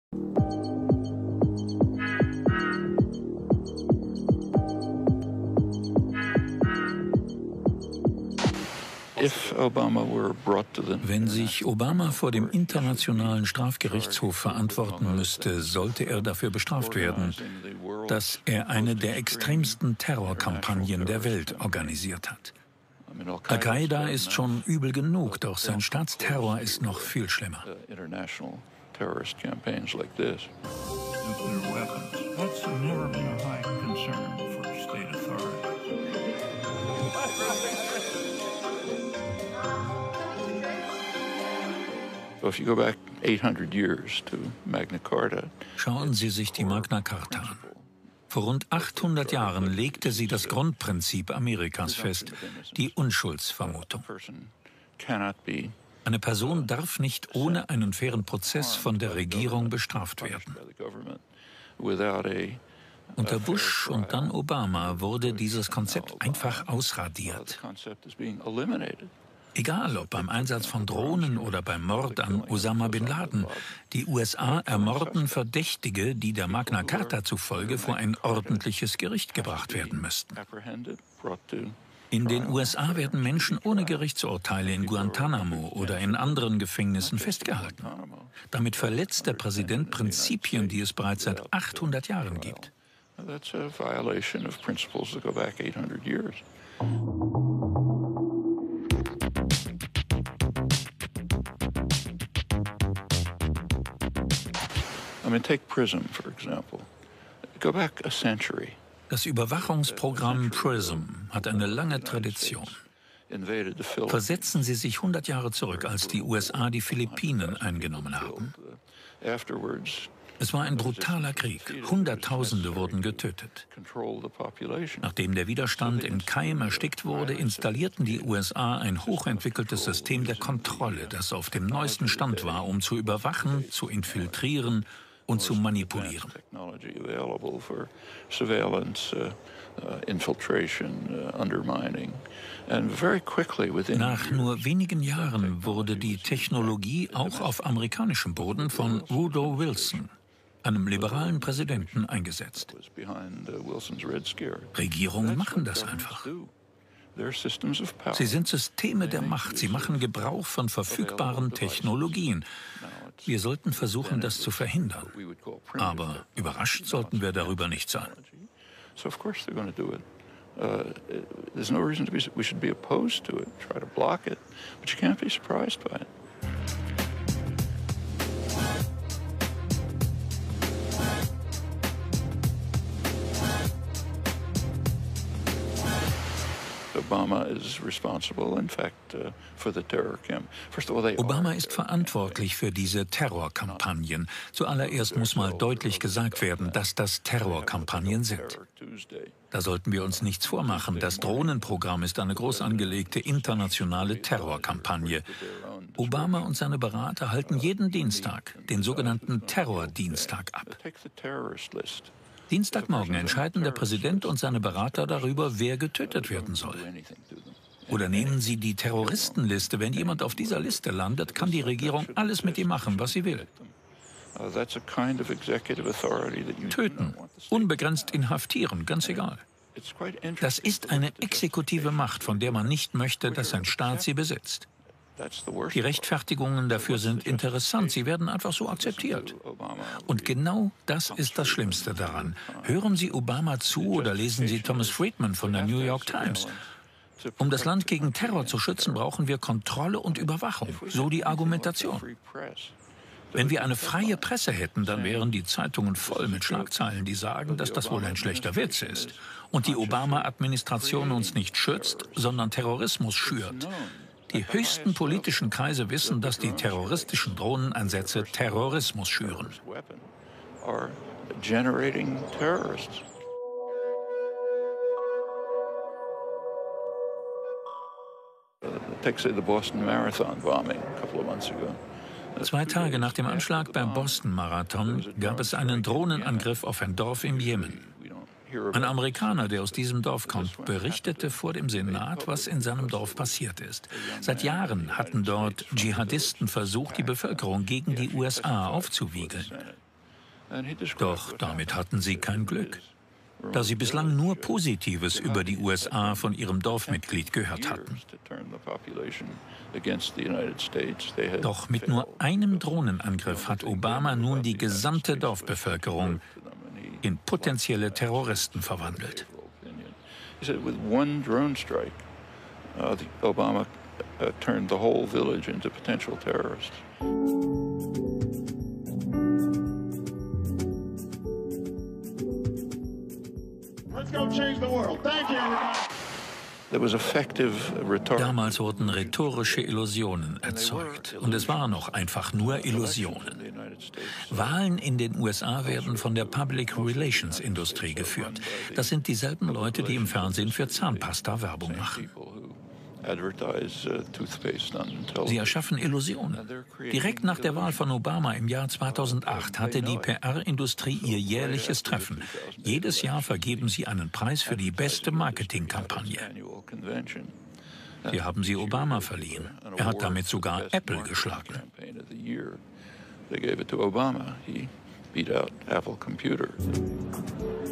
Wenn sich Obama vor dem Internationalen Strafgerichtshof verantworten müsste, sollte er dafür bestraft werden, dass er eine der extremsten Terrorkampagnen der Welt organisiert hat. Al-Qaida ist schon übel genug, doch sein Staatsterror ist noch viel schlimmer. Schauen Sie sich die Magna Carta an. Vor rund 800 Jahren legte sie das Grundprinzip Amerikas fest, die Unschuldsvermutung. Eine Person darf nicht ohne einen fairen Prozess von der Regierung bestraft werden. Unter Bush und dann Obama wurde dieses Konzept einfach ausradiert. Egal ob beim Einsatz von Drohnen oder beim Mord an Osama bin Laden, die USA ermorden Verdächtige, die der Magna Carta zufolge vor ein ordentliches Gericht gebracht werden müssten. In den USA werden Menschen ohne Gerichtsurteile in Guantanamo oder in anderen Gefängnissen festgehalten. Damit verletzt der Präsident Prinzipien, die es bereits seit 800 Jahren gibt. Das Überwachungsprogramm PRISM hat eine lange Tradition. Versetzen Sie sich 100 Jahre zurück, als die USA die Philippinen eingenommen haben. Es war ein brutaler Krieg. Hunderttausende wurden getötet. Nachdem der Widerstand im Keim erstickt wurde, installierten die USA ein hochentwickeltes System der Kontrolle, das auf dem neuesten Stand war, um zu überwachen, zu infiltrieren und zu manipulieren. Nach nur wenigen Jahren wurde die Technologie auch auf amerikanischem Boden von Woodrow Wilson, einem liberalen Präsidenten, eingesetzt. Regierungen machen das einfach. Sie sind Systeme der Macht. Sie machen Gebrauch von verfügbaren Technologien. Wir sollten versuchen, das zu verhindern. Aber überrascht sollten wir darüber nicht sein. There's no reason we should be opposed to it, try to block it, but you can't be surprised by it. Obama ist verantwortlich für diese Terrorkampagnen. Zuallererst muss mal deutlich gesagt werden, dass das Terrorkampagnen sind. Da sollten wir uns nichts vormachen. Das Drohnenprogramm ist eine groß angelegte internationale Terrorkampagne. Obama und seine Berater halten jeden Dienstag den sogenannten Terrordienstag ab. Dienstagmorgen entscheiden der Präsident und seine Berater darüber, wer getötet werden soll. Oder nehmen Sie die Terroristenliste. Wenn jemand auf dieser Liste landet, kann die Regierung alles mit ihm machen, was sie will. Töten, unbegrenzt inhaftieren, ganz egal. Das ist eine exekutive Macht, von der man nicht möchte, dass ein Staat sie besitzt. Die Rechtfertigungen dafür sind interessant, sie werden einfach so akzeptiert. Und genau das ist das Schlimmste daran. Hören Sie Obama zu oder lesen Sie Thomas Friedman von der New York Times. Um das Land gegen Terror zu schützen, brauchen wir Kontrolle und Überwachung, so die Argumentation. Wenn wir eine freie Presse hätten, dann wären die Zeitungen voll mit Schlagzeilen, die sagen, dass das wohl ein schlechter Witz ist und die Obama-Administration uns nicht schützt, sondern Terrorismus schürt. Die höchsten politischen Kreise wissen, dass die terroristischen Drohneneinsätze Terrorismus schüren. The Boston Marathon bombing a couple of months ago. 2 Tage nach dem Anschlag beim Boston-Marathon gab es einen Drohnenangriff auf ein Dorf im Jemen. Ein Amerikaner, der aus diesem Dorf kommt, berichtete vor dem Senat, was in seinem Dorf passiert ist. Seit Jahren hatten dort Dschihadisten versucht, die Bevölkerung gegen die USA aufzuwiegeln. Doch damit hatten sie kein Glück, da sie bislang nur Positives über die USA von ihrem Dorfmitglied gehört hatten. Doch mit nur einem Drohnenangriff hat Obama nun die gesamte Dorfbevölkerung in potenzielle Terroristen verwandelt. Obama turned the whole village into potential terrorists. Let's go change the world. Thank you, everybody. Damals wurden rhetorische Illusionen erzeugt. Und es waren auch einfach nur Illusionen. Wahlen in den USA werden von der Public Relations Industrie geführt. Das sind dieselben Leute, die im Fernsehen für Zahnpasta Werbung machen. Sie erschaffen Illusionen. Direkt nach der Wahl von Obama im Jahr 2008 hatte die PR-Industrie ihr jährliches Treffen. Jedes Jahr vergeben sie einen Preis für die beste Marketingkampagne. Hier haben sie Obama verliehen. Er hat damit sogar Apple geschlagen. They gave it to Obama. He beat out Apple Computer.